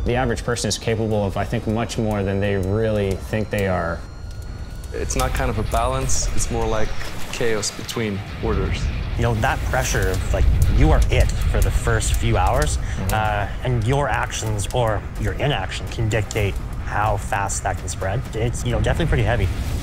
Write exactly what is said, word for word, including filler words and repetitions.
The average person is capable of, I think, much more than they really think they are. It's not kind of a balance, it's more like chaos between orders. You know, that pressure of, like, you are it for the first few hours, mm-hmm. uh, and your actions or your inaction can dictate how fast that can spread. It's, you know, definitely pretty heavy.